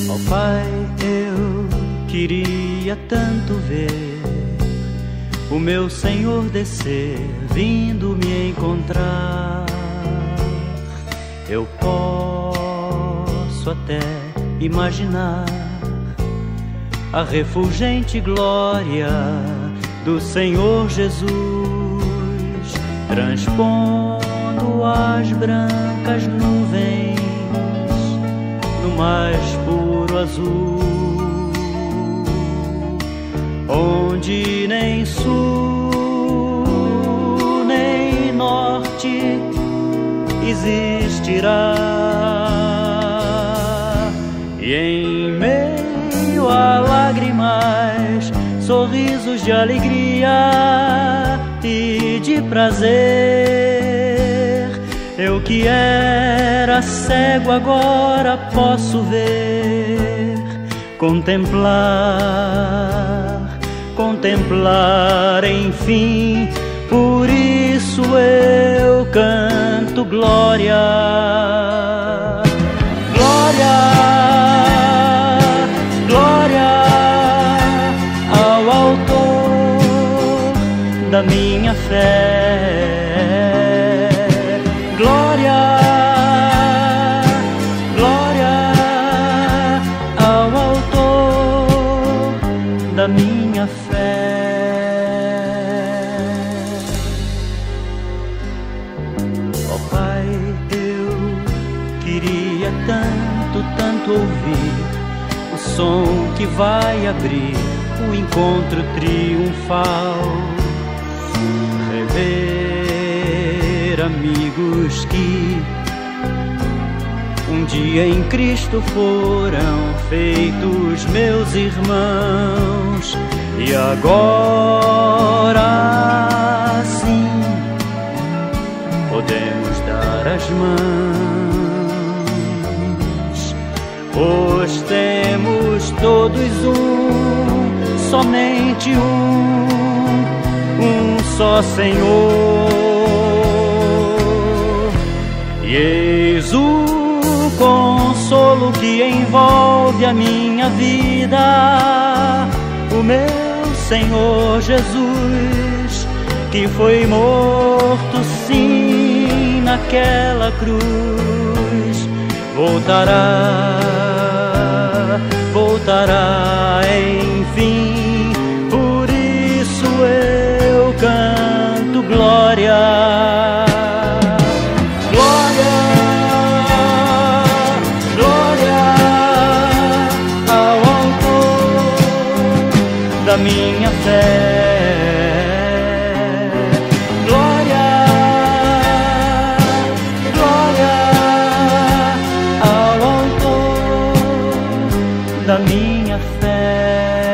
Ó Pai, eu queria tanto ver o meu Senhor descer, vindo me encontrar. Eu posso até imaginar a refulgente glória do Senhor Jesus, transpondo as brancas nuvens no mais puro azul, onde nem sul nem norte existirá. E em meio a lágrimas, sorrisos de alegria e de prazer, eu que era cego agora posso ver, contemplar, enfim. Por isso eu canto glória, glória, glória ao autor da minha fé. Glória, glória ao autor da minha fé. Ó Pai, eu queria tanto, tanto ouvir o som que vai abrir o encontro triunfal, rever amigos que um dia em Cristo foram feitos meus irmãos, e agora sim podemos dar as mãos, pois temos todos somente um só Senhor. E eis o consolo que envolve a minha vida, o meu Senhor Jesus, que foi morto sim naquela cruz, voltará enfim. Por isso eu canto glória, glória, glória ao autor da minha fé. Glória, glória ao autor da minha fé.